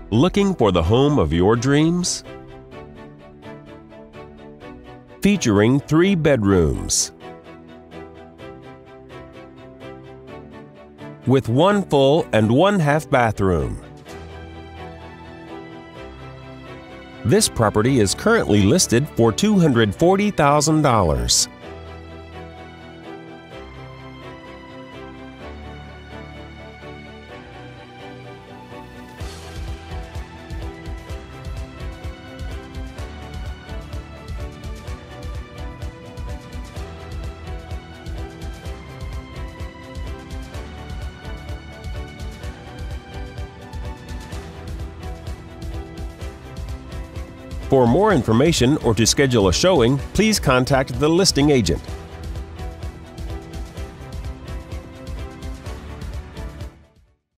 Looking for the home of your dreams? Featuring 3 bedrooms with 1 full and 1 half bathroom. This property is currently listed for $240,000. For more information or to schedule a showing, please contact the listing agent.